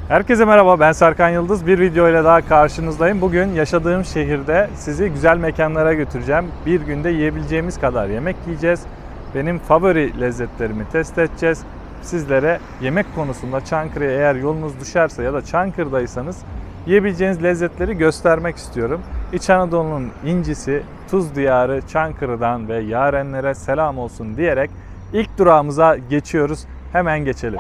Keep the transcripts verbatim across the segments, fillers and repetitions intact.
Herkese merhaba, ben Serkan Yıldız. Bir video ile daha karşınızdayım. Bugün yaşadığım şehirde sizi güzel mekanlara götüreceğim. Bir günde yiyebileceğimiz kadar yemek yiyeceğiz. Benim favori lezzetlerimi test edeceğiz. Sizlere yemek konusunda Çankırı'ya eğer yolunuz düşerse ya da Çankırı'daysanız yiyebileceğiniz lezzetleri göstermek istiyorum. İç Anadolu'nun incisi, tuz diyarı Çankırı'dan ve yarenlere selam olsun diyerek ilk durağımıza geçiyoruz. Hemen geçelim.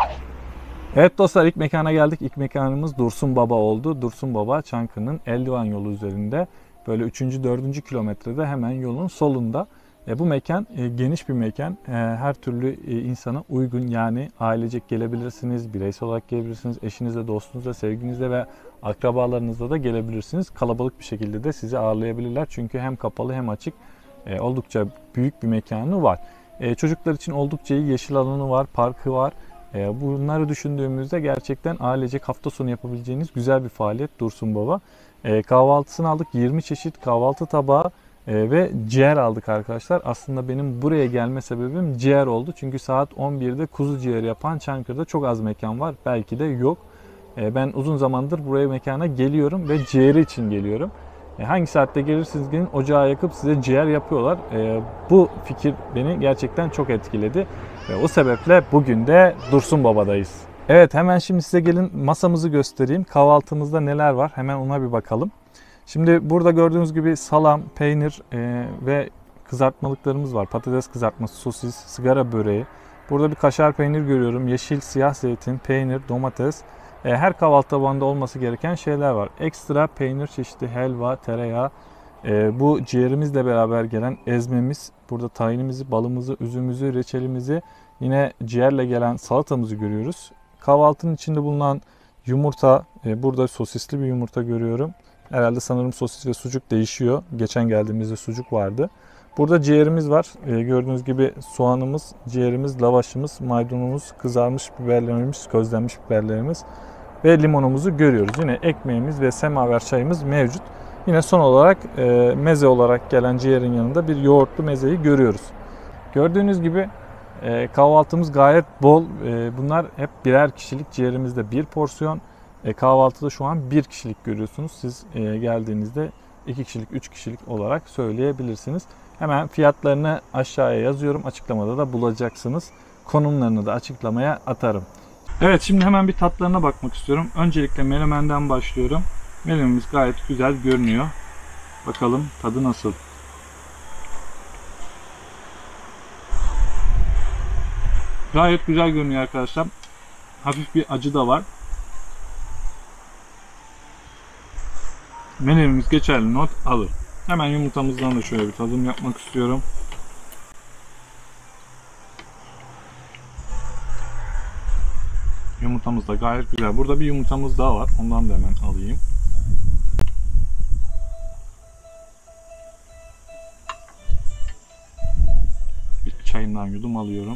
Evet dostlar, ilk mekana geldik. İlk mekanımız Dursun Baba oldu. Dursun Baba Çankırı'nın Eldivan yolu üzerinde. Böyle üçüncü dördüncü kilometrede hemen yolun solunda. E, bu mekan e, geniş bir mekan. E, her türlü e, insana uygun, yani ailecek gelebilirsiniz, bireysel olarak gelebilirsiniz. Eşinizle, dostunuzla, sevginizle ve akrabalarınızla da gelebilirsiniz. Kalabalık bir şekilde de sizi ağırlayabilirler. Çünkü hem kapalı hem açık e, oldukça büyük bir mekanı var. E, çocuklar için oldukça iyi yeşil alanı var, parkı var. Bunları düşündüğümüzde gerçekten ailecek hafta sonu yapabileceğiniz güzel bir faaliyet Dursun Baba. Kahvaltısını aldık. yirmi çeşit kahvaltı tabağı ve ciğer aldık arkadaşlar. Aslında benim buraya gelme sebebim ciğer oldu. Çünkü saat on birde kuzu ciğeri yapan Çankırı'da çok az mekan var. Belki de yok. Ben uzun zamandır buraya mekana geliyorum ve ciğeri için geliyorum. Hangi saatte gelirsiniz gelin, ocağı yakıp size ciğer yapıyorlar. Bu fikir beni gerçekten çok etkiledi. Ve o sebeple bugün de Dursun Baba'dayız. Evet, hemen şimdi size gelin masamızı göstereyim. Kahvaltımızda neler var hemen ona bir bakalım. Şimdi burada gördüğünüz gibi salam, peynir e, ve kızartmalıklarımız var. Patates kızartması, sosis, sigara böreği. Burada bir kaşar peynir görüyorum. Yeşil, siyah zeytin, peynir, domates. E, her kahvaltı tabağında olması gereken şeyler var. Ekstra peynir çeşidi, helva, tereyağı. E, bu ciğerimizle beraber gelen ezmemiz. Burada tahinimizi, balımızı, üzümümüzü, reçelimizi, yine ciğerle gelen salatamızı görüyoruz. Kahvaltının içinde bulunan yumurta, e, burada sosisli bir yumurta görüyorum. Herhalde sanırım sosis ve sucuk değişiyor. Geçen geldiğimizde sucuk vardı. Burada ciğerimiz var. E, gördüğünüz gibi soğanımız, ciğerimiz, lavaşımız, maydanozumuz, kızarmış biberlerimiz, közlenmiş biberlerimiz ve limonumuzu görüyoruz. Yine ekmeğimiz ve semaver çayımız mevcut. Yine son olarak e, meze olarak gelen ciğerin yanında bir yoğurtlu mezeyi görüyoruz. Gördüğünüz gibi e, kahvaltımız gayet bol. E, bunlar hep birer kişilik, ciğerimizde bir porsiyon. E, kahvaltıda şu an bir kişilik görüyorsunuz. Siz e, geldiğinizde iki kişilik, üç kişilik olarak söyleyebilirsiniz. Hemen fiyatlarını aşağıya yazıyorum. Açıklamada da bulacaksınız. Konumlarını da açıklamaya atarım. Evet, şimdi hemen bir tatlarına bakmak istiyorum. Öncelikle menemenden başlıyorum. Menemimiz gayet güzel görünüyor. Bakalım tadı nasıl? Gayet güzel görünüyor arkadaşlar. Hafif bir acı da var. Menemimiz geçerli not alır. Hemen yumurtamızdan da şöyle bir tadım yapmak istiyorum. Yumurtamız da gayet güzel. Burada bir yumurtamız daha var. Ondan da hemen alayım. Bir çayından yudum alıyorum.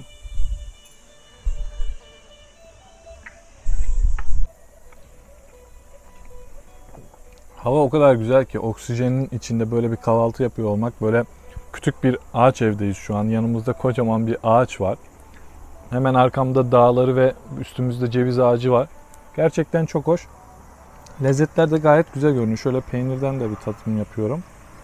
Hava o kadar güzel ki oksijenin içinde böyle bir kahvaltı yapıyor olmak, böyle küçük bir ağaç evdeyiz şu an. Yanımızda kocaman bir ağaç var. Hemen arkamda dağları ve üstümüzde ceviz ağacı var. Gerçekten çok hoş. Lezzetler de gayet güzel görünüyor. Şöyle peynirden de bir tadım yapıyorum.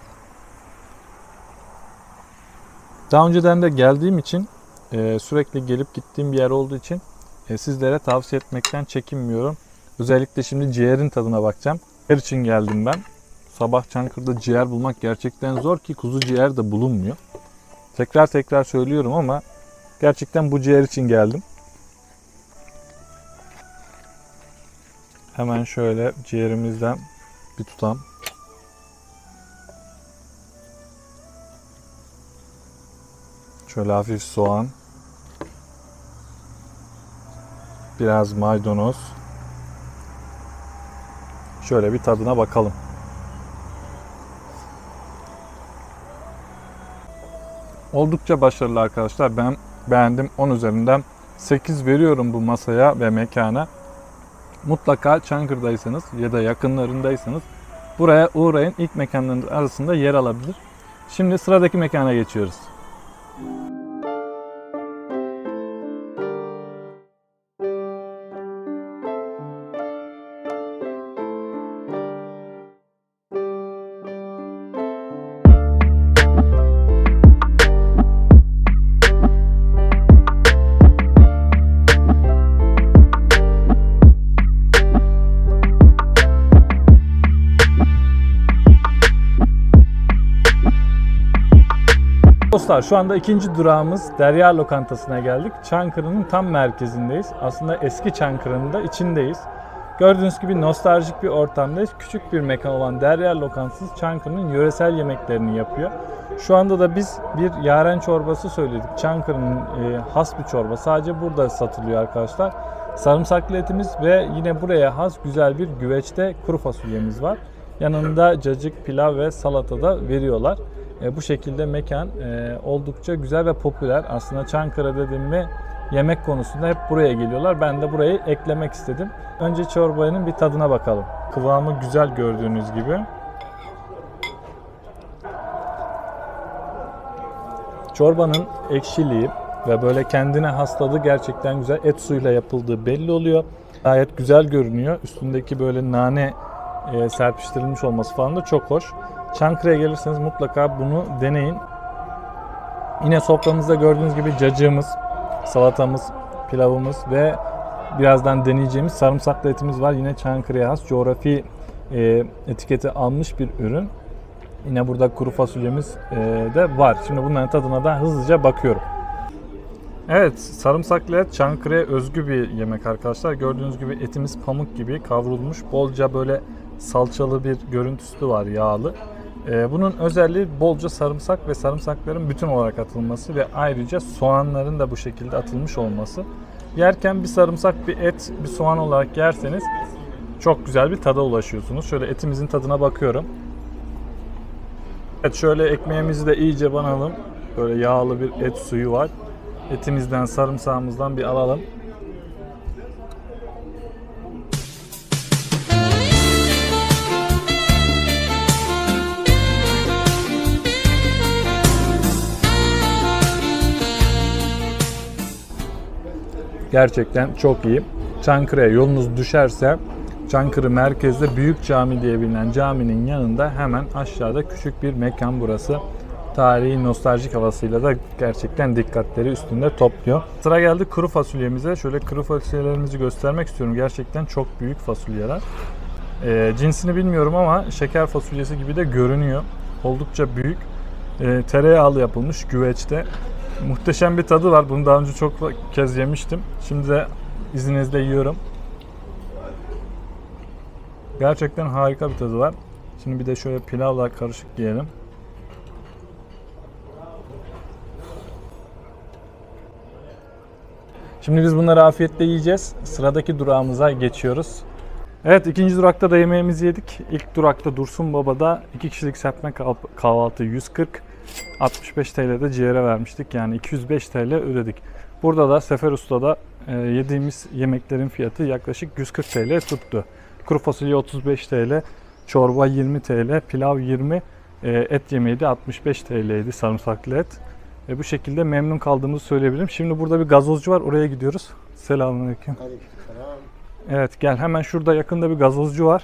Daha önceden de geldiğim için, sürekli gelip gittiğim bir yer olduğu için sizlere tavsiye etmekten çekinmiyorum. Özellikle şimdi ciğerin tadına bakacağım. Ciğer için geldim ben. Sabah Çankırı'da ciğer bulmak gerçekten zor ki kuzu ciğer de bulunmuyor. Tekrar tekrar söylüyorum ama gerçekten bu ciğer için geldim. Hemen şöyle ciğerimizden bir tutam. Şöyle hafif soğan. Biraz maydanoz. Şöyle bir tadına bakalım. Oldukça başarılı arkadaşlar. Ben beğendim. on üzerinden sekiz veriyorum bu masaya ve mekana. Mutlaka Çankırı'daysanız ya da yakınlarındaysanız buraya uğrayın. İlk mekanların arasında yer alabilir. Şimdi sıradaki mekana geçiyoruz. Dostlar şu anda ikinci durağımız Derya Lokantası'na geldik. Çankırı'nın tam merkezindeyiz. Aslında eski Çankırı'nın da içindeyiz. Gördüğünüz gibi nostaljik bir ortamdayız. Küçük bir mekan olan Derya Lokantası Çankırı'nın yöresel yemeklerini yapıyor. Şu anda da biz bir yaren çorbası söyledik. Çankırı'nın e, has bir çorba. Sadece burada satılıyor arkadaşlar. Sarımsaklı etimiz ve yine buraya has güzel bir güveçte kuru fasulyemiz var. Yanında cacık, pilav ve salata da veriyorlar. E, bu şekilde mekan e, oldukça güzel ve popüler. Aslında Çankırı dedim mi yemek konusunda hep buraya geliyorlar. Ben de burayı eklemek istedim. Önce çorbanın bir tadına bakalım. Kıvamı güzel gördüğünüz gibi. Çorbanın ekşiliği ve böyle kendine has tadı gerçekten güzel. Et suyuyla yapıldığı belli oluyor. Gayet güzel görünüyor. Üstündeki böyle nane e, serpiştirilmiş olması falan da çok hoş. Çankırı'ya gelirseniz mutlaka bunu deneyin. Yine soframızda gördüğünüz gibi cacığımız, salatamız, pilavımız ve birazdan deneyeceğimiz sarımsaklı etimiz var. Yine Çankırı'ya has coğrafi e, etiketi almış bir ürün. Yine burada kuru fasulyemiz e, de var. Şimdi bunların tadına da hızlıca bakıyorum. Evet, sarımsaklı et Çankırı'ya özgü bir yemek arkadaşlar. Gördüğünüz gibi etimiz pamuk gibi kavrulmuş. Bolca böyle salçalı bir görüntüsü var, yağlı. Ee, bunun özelliği bolca sarımsak ve sarımsakların bütün olarak atılması ve ayrıca soğanların da bu şekilde atılmış olması. Yerken bir sarımsak, bir et, bir soğan olarak yerseniz çok güzel bir tada ulaşıyorsunuz. Şöyle etimizin tadına bakıyorum. Evet, şöyle ekmeğimizi de iyice banalım. Böyle yağlı bir et suyu var. Etimizden, sarımsağımızdan bir alalım. Gerçekten çok iyi. Çankırı'ya yolunuz düşerse Çankırı merkezde Büyük Cami diye bilinen caminin yanında hemen aşağıda küçük bir mekan burası. Tarihi nostaljik havasıyla da gerçekten dikkatleri üstünde topluyor. Sıra geldi kuru fasulyemize. Şöyle kuru fasulyelerimizi göstermek istiyorum. Gerçekten çok büyük fasulyeler. E, cinsini bilmiyorum ama şeker fasulyesi gibi de görünüyor. Oldukça büyük. E, tereyağlı yapılmış güveçte. Muhteşem bir tadı var. Bunu daha önce çok kez yemiştim. Şimdi de izninizle yiyorum. Gerçekten harika bir tadı var. Şimdi bir de şöyle pilavla karışık yiyelim. Şimdi biz bunları afiyetle yiyeceğiz. Sıradaki durağımıza geçiyoruz. Evet, ikinci durakta da yemeğimizi yedik. İlk durakta Dursun Baba'da iki kişilik serpme kahvaltı yüz kırk, altmış beş T L'de ciğere vermiştik. Yani iki yüz beş T L ödedik. Burada da Sefer Usta'da e, yediğimiz yemeklerin fiyatı yaklaşık yüz kırk T L tuttu. Kuru fasulye otuz beş T L, çorba yirmi T L, pilav yirmi, e, et yemeği de altmış beş T L'ydi, sarımsaklı et. E, bu şekilde memnun kaldığımızı söyleyebilirim. Şimdi burada bir gazozcu var, oraya gidiyoruz. Selamünaleyküm. Aleykümselam. Evet, gel, hemen şurada yakında bir gazozcu var.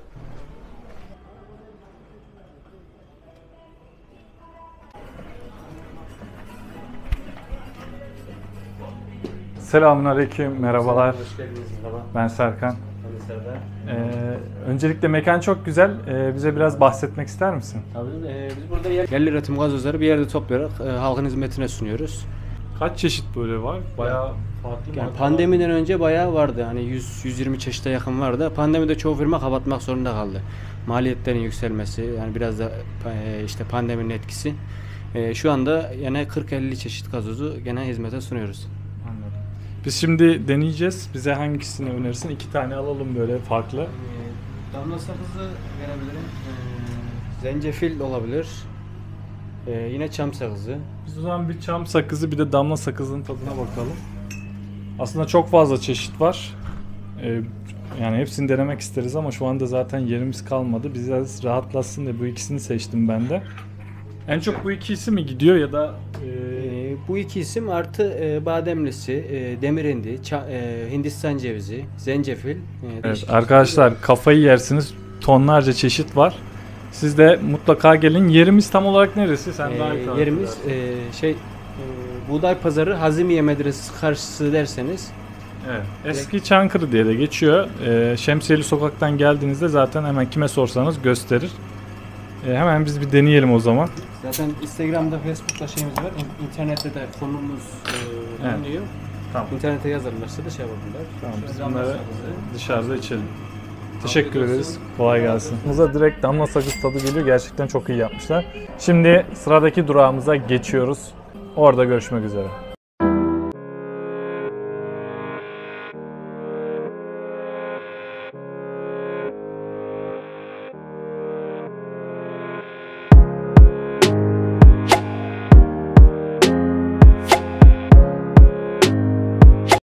Selamünaleyküm, merhabalar. Hoş geldiniz, merhaba. Ben Serkan. Ben Serdar. Ee, öncelikle mekan çok güzel. Ee, bize biraz bahsetmek ister misin? Tabii e, biz burada yer, yerli üretim gazozları bir yerde toplayarak e, halkın hizmetine sunuyoruz. Kaç çeşit böyle var? Bayağı farklı. Yani markalar. pandemiden önce bayağı vardı. Hani yüz yüz yirmi çeşite yakın vardı. Pandemide çoğu firma kapatmak zorunda kaldı. Maliyetlerin yükselmesi, yani biraz da e, işte pandeminin etkisi. E, şu anda yine kırk elli çeşit gazozu gene hizmete sunuyoruz. Anladım. Biz şimdi deneyeceğiz. Bize hangisini önerirsin? İki tane alalım böyle farklı. E, damla sakızı verebilirim. E, zencefil olabilir. E, yine çam sakızı. Biz o zaman bir çam sakızı bir de damla sakızının tadına bakalım. Aslında çok fazla çeşit var. Ee, yani hepsini denemek isteriz ama şu anda zaten yerimiz kalmadı. Biz biraz rahatlatsın diye bu ikisini seçtim ben de. En çok bu ikisi mi gidiyor ya da... E... Ee, bu iki isim artı e, bademlisi, e, demirindi, ça- e, Hindistan cevizi, zencefil. E, Evet, değişik arkadaşlar kafayı yersiniz. Tonlarca çeşit var. Siz de mutlaka gelin. Yerimiz tam olarak neresi? Sen Ee, daha iyi tarif yerimiz edersin. e, şey e, Buğday Pazarı Hazimiye Medresesi karşısı derseniz. Evet. Eski Çankırı diye de geçiyor. Ee, Şemsiyeli Sokak'tan geldiğinizde zaten hemen kime sorsanız gösterir. E, hemen biz bir deneyelim o zaman. Zaten Instagram'da, Facebook'ta şeyimiz var. İn- İnternette de konumuz e, Evet. bulunuyor. Tamam. İnternete yazarlarsa da şey yapabilirler. Tamam, biz Şöyle bunları damla dışarıda içelim. Teşekkür ederiz. Kolay gelsin. Muza direkt damla sakız tadı geliyor. Gerçekten çok iyi yapmışlar. Şimdi sıradaki durağımıza geçiyoruz. Orada görüşmek üzere.